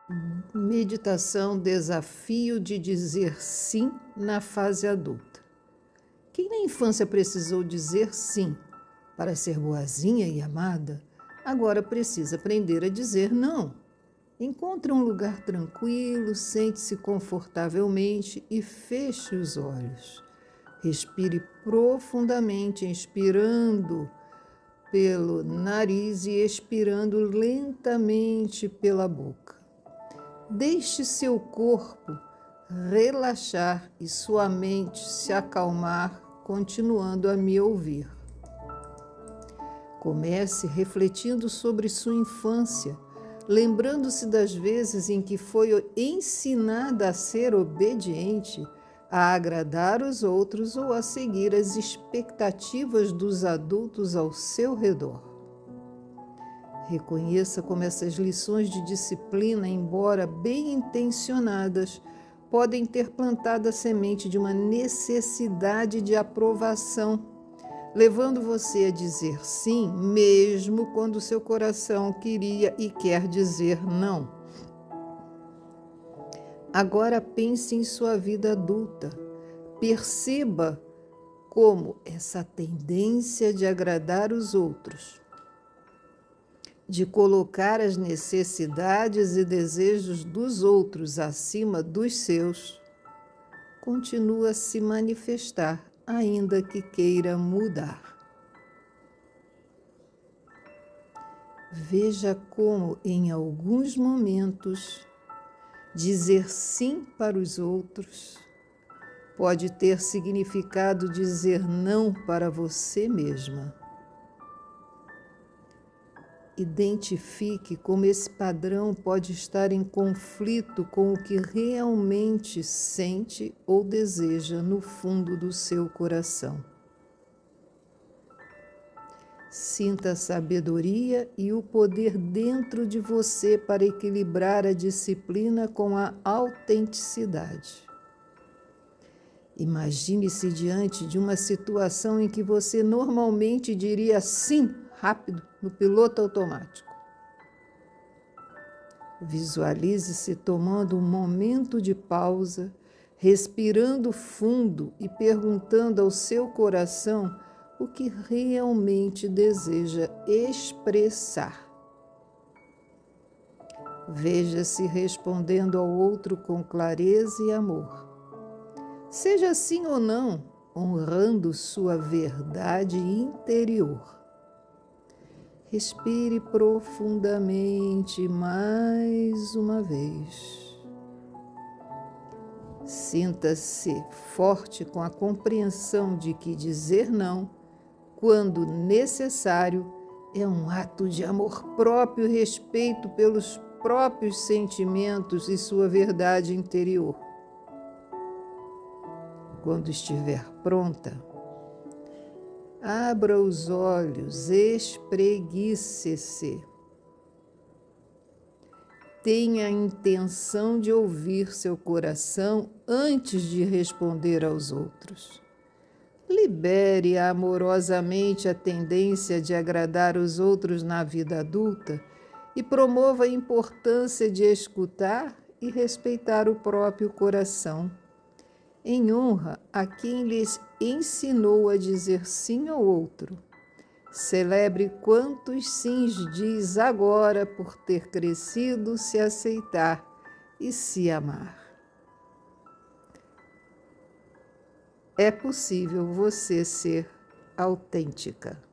Meditação Desafio de dizer sim na fase adulta. Quem na infância precisou dizer sim para ser boazinha e amada, agora precisa aprender a dizer não. Encontre um lugar tranquilo, sente-se confortavelmente e feche os olhos. Respire profundamente, inspirando pelo nariz e expirando lentamente pela boca. Deixe seu corpo relaxar e sua mente se acalmar, continuando a me ouvir. Comece refletindo sobre sua infância, lembrando-se das vezes em que foi ensinada a ser obediente, a agradar os outros ou a seguir as expectativas dos adultos ao seu redor. Reconheça como essas lições de disciplina, embora bem intencionadas, podem ter plantado a semente de uma necessidade de aprovação, levando você a dizer sim, mesmo quando seu coração queria e quer dizer não. Agora pense em sua vida adulta. Perceba como essa tendência de agradar os outros, de colocar as necessidades e desejos dos outros acima dos seus, continua a se manifestar, ainda que queira mudar. Veja como, em alguns momentos, dizer sim para os outros pode ter significado dizer não para você mesma. Identifique como esse padrão pode estar em conflito com o que realmente sente ou deseja no fundo do seu coração. Sinta a sabedoria e o poder dentro de você para equilibrar a disciplina com a autenticidade. Imagine-se diante de uma situação em que você normalmente diria sim rápido no piloto automático. Visualize-se tomando um momento de pausa, respirando fundo e perguntando ao seu coração o que realmente deseja expressar. Veja-se respondendo ao outro com clareza e amor. Seja sim ou não, honrando sua verdade interior. Respire profundamente mais uma vez. Sinta-se forte com a compreensão de que dizer não, quando necessário, é um ato de amor próprio e respeito pelos próprios sentimentos e sua verdade interior. Quando estiver pronta, abra os olhos, espreguice-se. Tenha a intenção de ouvir seu coração antes de responder aos outros. Libere amorosamente a tendência de agradar os outros na vida adulta e promova a importância de escutar e respeitar o próprio coração, em honra a quem lhes ensinou a dizer sim ao outro. Celebre quantos sims diz agora por ter crescido, se aceitar e se amar. É possível você ser autêntica.